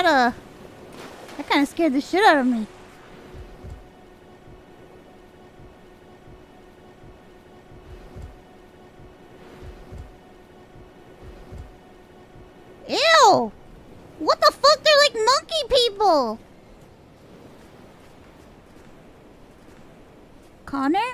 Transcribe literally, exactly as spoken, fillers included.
kinda... That kinda scared the shit out of me. Ew! What the fuck? They're like monkey people! Connor?